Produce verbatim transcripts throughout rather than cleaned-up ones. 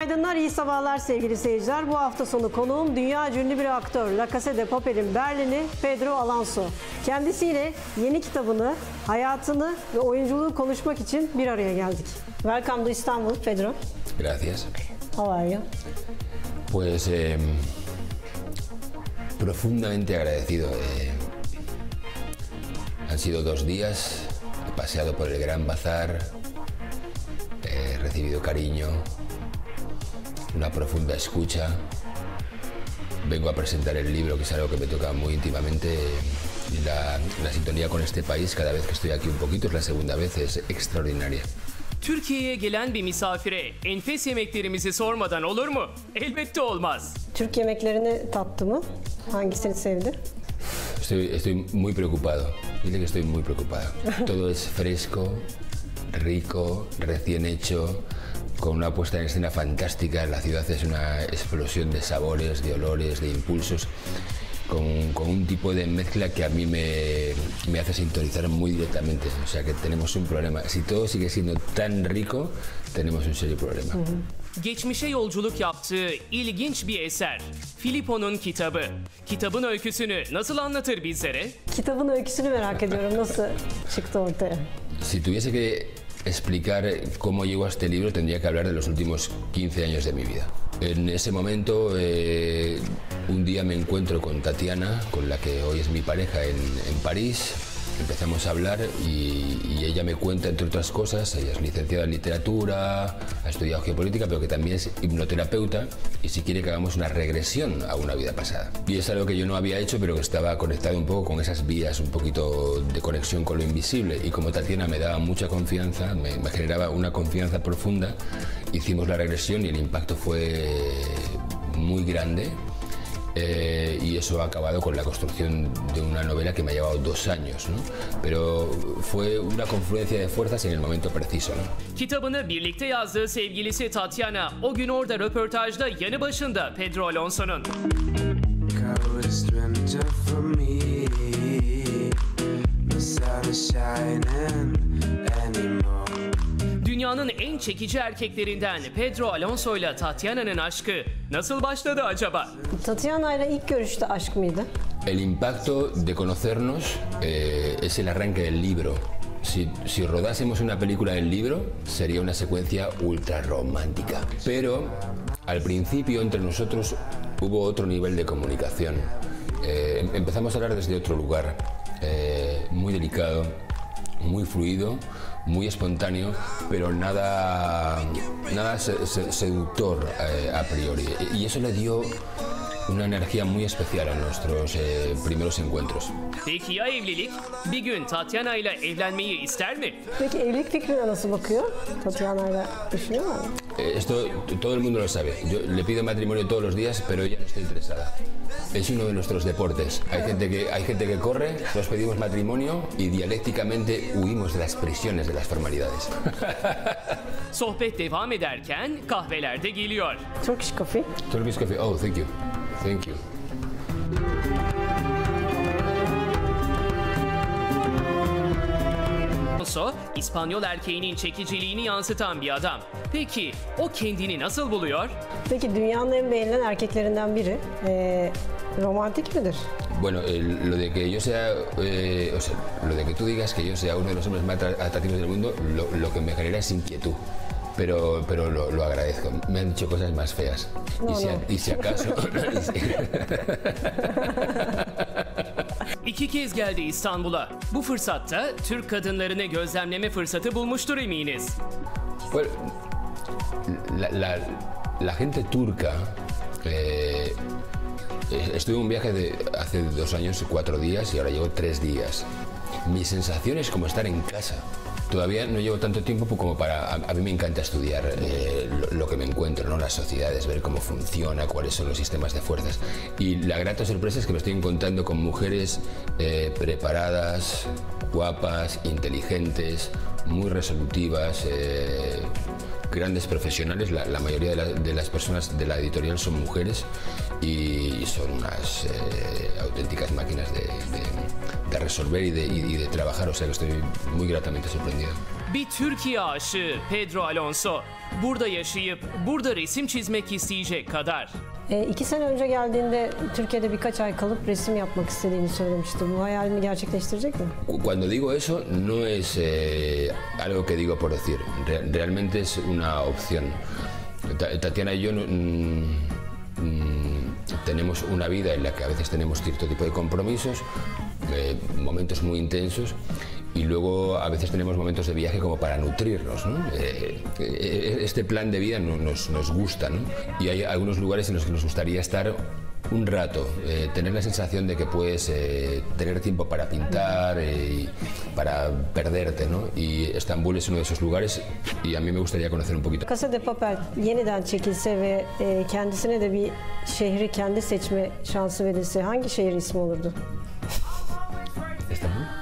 Günaydınlar, iyi sabahlar sevgili seyirciler. Bu hafta sonu konuğum dünya ünlü bir aktör, La Casa de Papel'in Berlin'i Pedro Alonso. Kendisiyle yeni kitabını, hayatını ve oyunculuğu konuşmak için bir araya geldik. Welcome to Istanbul, Pedro. Gracias. How are you? Pues eh, profundamente agradecido. Eh, han sido dos días, he paseado por el Gran Bazar, he recibido cariño, una profunda escucha. Vengo a presentar el libro, que es algo que me toca muy íntimamente. La, la sintonía con este país, cada vez que estoy aquí un poquito, es la segunda vez, es extraordinaria. Türkiye'ye gelen bir misafire enfes yemeklerimizi sormadan olur mu? Elbette olmaz. Türk yemeklerini tattı mı? Hangisini sevdi? Estoy, estoy muy preocupado. Dile que estoy muy preocupado. Todo es fresco, rico, recién hecho, con una puesta en escena fantástica. La ciudad es una explosión de sabores, de olores, de impulsos, con, con un tipo de mezcla que a mí me, me hace sintonizar muy directamente. O sea que tenemos un problema. Si todo sigue siendo tan rico, tenemos un serio problema. Geçmişe yolculuk yaptığı ilginç bir eser. Filippo'nun kitabı. Kitabın öyküsünü nasıl anlatır bizlere? Kitabın öyküsünü merak ediyorum. Nasıl çıktı ortaya? Si tuviese que explicar cómo llego a este libro, tendría que hablar de los últimos quince años de mi vida. En ese momento, eh, un día me encuentro con Tatiana, con la que hoy es mi pareja, en, en París. Empezamos a hablar y, y ella me cuenta, entre otras cosas, ella es licenciada en literatura, ha estudiado geopolítica, pero que también es hipnoterapeuta y si quiere que hagamos una regresión a una vida pasada. Y es algo que yo no había hecho, pero que estaba conectado un poco con esas vías, un poquito de conexión con lo invisible. Y como Tatiana me daba mucha confianza, me, me generaba una confianza profunda, hicimos la regresión y el impacto fue muy grande. Eh, y eso ha acabado con la construcción de una novela que me ha llevado dos años, ¿no? Pero fue una confluencia de fuerzas en el momento preciso, ¿no? Kitabını birlikte yazdığı sevgilisi Tatiana o gün orada röportajda yanı başında Pedro Alonso'nun. Dünyanın en çekici erkeklerinden Pedro Alonso ile Tatiana'nın aşkı nasıl başladı acaba? Tatiana ile ilk görüşte aşk mıydı? El impacto de conocernos eh, es el arranque del libro. Si, si rodásemos una película del libro, sería una secuencia ultra romántica. Pero al principio entre nosotros hubo otro nivel de comunicación. Eh, empezamos a hablar desde otro lugar, eh, muy delicado, muy fluido, muy espontáneo, pero nada, nada seductor eh, a priori. Y eso le dio una energía muy especial a nuestros eh, primeros encuentros. Peki ya evlilik? Bir gün Tatiana ile evlenmeyi ister mi? Peki evlilik fikrine nasıl bakıyor? Tatiana ile düşünüyor mu? Esto todo el mundo lo sabe. Yo le pido matrimonio todos los días, pero ella no está interesada. Es uno de nuestros deportes. Hay gente que hay gente que corre, nos pedimos matrimonio y dialécticamente huimos de las prisiones de las formalidades. Sohbet devam ederken kahveler de geliyor. Turkish coffee. Turkish coffee. Oh, thank you. Thank you. Alonso, İspanyol erkeğinin çekiciliğini yansıtan bir adam. Peki o kendini nasıl buluyor? Peki dünyanın en beğenilen erkeklerinden biri. Ee, romantik midir? Bueno, eh, lo de que yo sea, eh, o sea, lo de que tú digas que yo sea uno de los hombres más atractivos del mundo, lo, lo que me genera es inquietud. Pero, pero lo, lo agradezco. Me han dicho cosas más feas. No, y, si, no. y si acaso... y si... İki kez geldi İstanbul'a. Bu fırsatta Türk kadınlarını gözlemleme fırsatı bulmuştur eminiz. Bueno, la, la, la gente turca... Eh, estuve en un viaje de hace dos años, cuatro días, y ahora llevo tres días. Mi sensación es como estar en casa. Todavía no llevo tanto tiempo como para... A, a mí me encanta estudiar eh, lo, lo que me encuentro, ¿no? Las sociedades, ver cómo funciona, cuáles son los sistemas de fuerzas. Y la grata sorpresa es que me estoy encontrando con mujeres eh, preparadas, guapas, inteligentes, muy resolutivas, eh, grandes profesionales. La, la mayoría de, la, de las personas de la editorial son mujeres y son unas eh, auténticas máquinas de, de, de resolver y de, y de trabajar, o sea que estoy muy gratamente sorprendido. Bir Türkiye aşığı Pedro Alonso. Burada yaşayıp burada resim çizmek isteyecek kadar. E, iki sene önce geldiğinde Türkiye'de birkaç ay kalıp resim yapmak istediğini söylemişti. Bu hayalini gerçekleştirecek mi? Cuando digo eso, no es eh, algo que digo por decir. Re- realmente es una opción. Ta- Tatiana y yo mm, mm, tenemos una vida en la que a veces tenemos cierto tipo de compromisos, eh, momentos muy intensos, y luego a veces tenemos momentos de viaje como para nutrirnos, ¿no? Eh, eh, este plan de vida no- nos, nos gusta, ¿no? Y hay algunos lugares en los que nos gustaría estar un rato, eh, tener la sensación de que puedes eh, tener tiempo para pintar eh, y para perderte, ¿no? Y Estambul es uno de esos lugares y a mí me gustaría conocer un poquito. Casa de Papel yeniden çekilse ve e, kendisine de bir şehri kendi seçme şansı verilse hangi şehir ismi olurdu? ¿Estambul?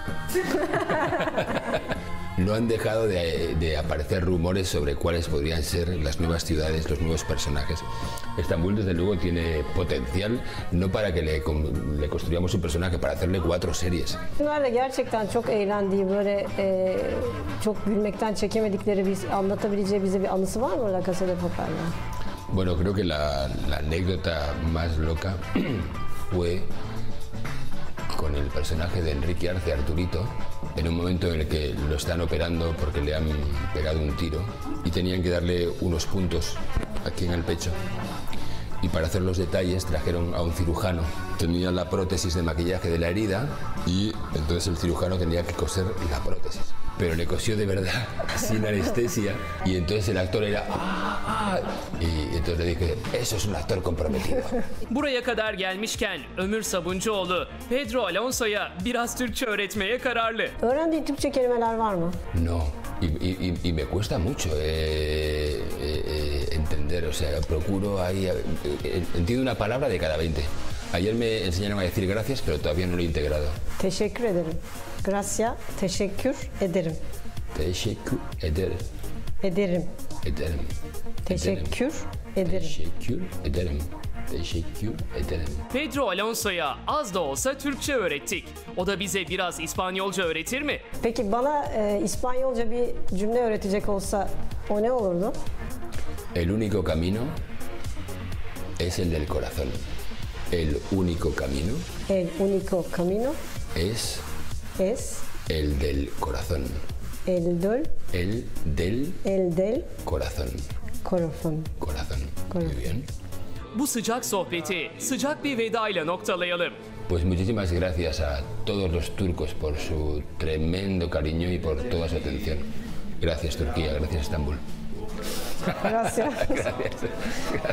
No han dejado de, de aparecer rumores sobre cuáles podrían ser las nuevas ciudades, los nuevos personajes. Estambul, desde luego, tiene potencial, no para que le, con- le construyamos un personaje, para hacerle cuatro series. Bunlarla gerçekten çok eğlendiği, böyle e, çok gülmekten çekemedikleri bir anlatabileceği bize bir anısı var mı La Casa de Papel'le? Bueno, creo que la, la anécdota más loca fue con el personaje de Enrique Arce, Arturito, en un momento en el que lo están operando porque le han pegado un tiro y tenían que darle unos puntos aquí en el pecho. Y para hacer los detalles trajeron a un cirujano. Tenía la prótesis de maquillaje de la herida y entonces el cirujano tenía que coser la prótesis. Pero le cosió de verdad, sin anestesia, y entonces el actor era ¡ah! ¡ah! Y entonces le dije, eso es un actor comprometido. Buraya kadar gelmişken Ömür Sabuncuoğlu Pedro Alonso'ya biraz Türkçe öğretmeye kararlı. Öğrendiği Türkçe kelimeler var mı? No, y, y- y- y me cuesta mucho eh, eh, eh, entender, o sea, procuro ahí, eh, eh, entiendo una palabra de cada veinte. Ayer me enseñaron a decir gracias, pero todavía no lo he integrado. Teşekkür ederim. Gracia, teşekkür ederim. Teşekkür ederim. Ederim. Ederim. Teşekkür ederim. Teşekkür ederim. Teşekkür ederim. Pedro Alonso'ya az da olsa Türkçe öğrettik. O da bize biraz İspanyolca öğretir mi? Peki bana e, İspanyolca bir cümle öğretecek olsa o ne olurdu? El único camino es el del corazón. El único camino El único camino es es el del corazón. el del, El del el del corazón. corazón. Corazón. Muy Corazón. bien. Bu sıcak sohbeti sıcak bir vedayla noktalayalım. Pues muchísimas gracias a todos los turcos por su tremendo cariño y por toda su atención. Gracias Turquía, gracias Estambul. Gracias. Gracias.